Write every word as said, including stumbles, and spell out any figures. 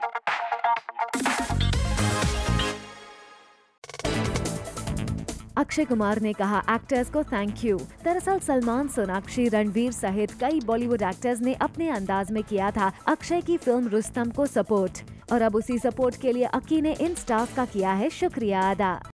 अक्षय कुमार ने कहा एक्टर्स को थैंक यू। दरअसल सलमान, सोनाक्षी, रणवीर सहित कई बॉलीवुड एक्टर्स ने अपने अंदाज में किया था अक्षय की फिल्म रुस्तम को सपोर्ट, और अब उसी सपोर्ट के लिए अक्की ने इन स्टार्स का किया है शुक्रिया अदा।